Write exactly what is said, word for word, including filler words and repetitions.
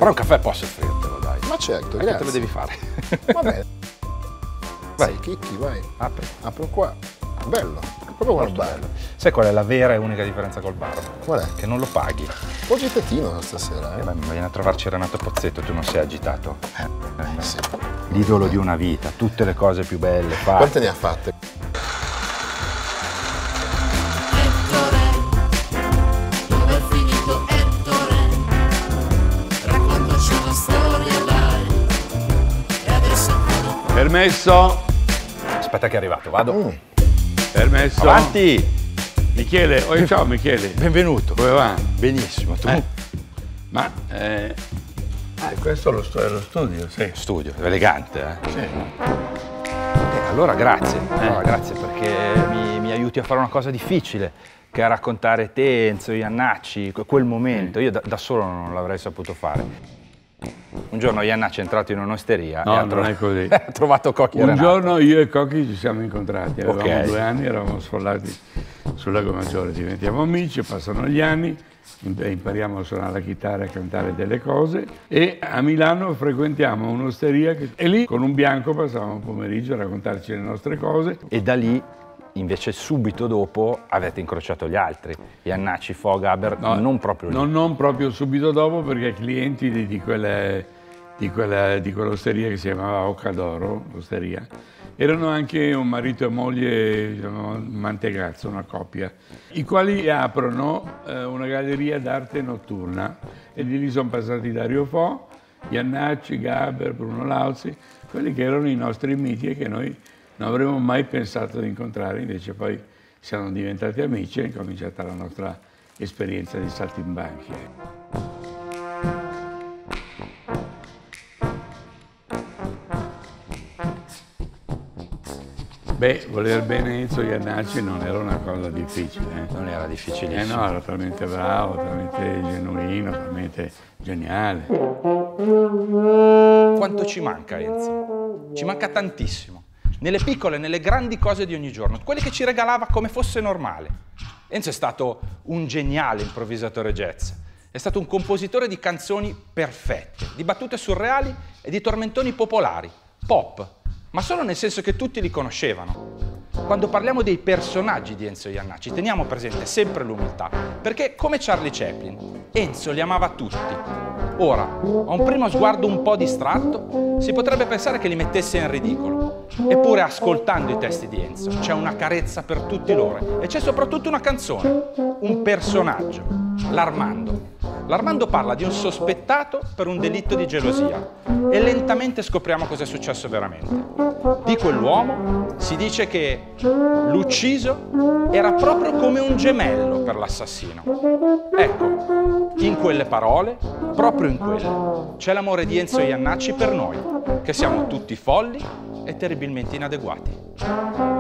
Però un caffè posso offrirtelo, dai. Ma certo, Perché grazie. te lo devi fare. Va bene. Vai. Sei chicchi, vai. Apri. Apro qua. Bello. Proprio come il bar. Bello. Sai qual è la vera e unica differenza col bar? Qual è? Che non lo paghi. Un po' agitattino stasera, eh? Eh, ma vieni a trovarci Renato Pozzetto, tu non sei agitato. Eh, sì. L'idolo di una vita, tutte le cose più belle fatte. Quante ne ha fatte? Dove è finito Ettore? Raccontaci una storia, dai. E adesso Permesso, Aspetta che è arrivato, vado. Mm. permesso. Avanti! Michele, oh, ciao Michele. Benvenuto. Come va? Benissimo, tu? Eh, Ma, eh, ah, questo è lo, stu- è lo studio, sì. Studio, elegante, eh? Sì. Eh, allora grazie, allora, grazie perché mi, mi aiuti a fare una cosa difficile, che è raccontare te, Enzo, Iannacci, que- quel momento. Io da, da solo non l'avrei saputo fare. Un giorno Iannacci è entrato in un'osteria No, e ha, non tro- è così. ha trovato Cocchi e Un Renato. giorno io e Cocchi ci siamo incontrati, avevamo Ok. due anni, eravamo sfollati sul Lago Maggiore, diventiamo amici, passano gli anni, im- impariamo a suonare la chitarra e a cantare delle cose e a Milano frequentiamo un'osteria che- e lì con un bianco passavamo un pomeriggio a raccontarci le nostre cose. E da lì, invece, subito dopo avete incrociato gli altri, Iannacci, Fo, Gaber, No, non proprio lì. Non, non proprio subito dopo, perché clienti di, di, quelle, di, quella, di quell'osteria che si chiamava Occadoro, l'osteria, erano anche un marito e moglie, diciamo, mantegazzo, una coppia, i quali aprono eh, una galleria d'arte notturna e di lì sono passati Dario Fo, Iannacci, Gaber, Bruno Lauzi, quelli che erano i nostri miti e che noi non avremmo mai pensato di incontrare, invece poi siamo diventati amici e è cominciata la nostra esperienza di saltimbanchi. Beh, voler bene Enzo Iannacci non era una cosa difficile. Eh? Non era Eh difficilissimo. no, era talmente bravo, talmente genuino, talmente geniale. Quanto ci manca, Enzo? Ci manca tantissimo. Nelle piccole, nelle grandi cose di ogni giorno, quelle che ci regalava come fosse normale. Enzo è stato un geniale improvvisatore jazz. È stato un compositore di canzoni perfette, di battute surreali e di tormentoni popolari, pop, ma solo nel senso che tutti li conoscevano. Quando parliamo dei personaggi di Enzo Iannacci, teniamo presente sempre l'umiltà, perché come Charlie Chaplin, Enzo li amava tutti. Ora, a un primo sguardo un po' distratto, si potrebbe pensare che li mettesse in ridicolo. Eppure, ascoltando i testi di Enzo, c'è una carezza per tutti loro e c'è soprattutto una canzone, un personaggio, l'Armando. L'Armando parla di un sospettato per un delitto di gelosia e lentamente scopriamo cosa è successo veramente. Di quell'uomo si dice che l'ucciso era proprio come un gemello per l'assassino. Ecco, in quelle parole, proprio in quelle, c'è l'amore di Enzo Iannacci per noi, che siamo tutti folli e terribilmente inadeguati.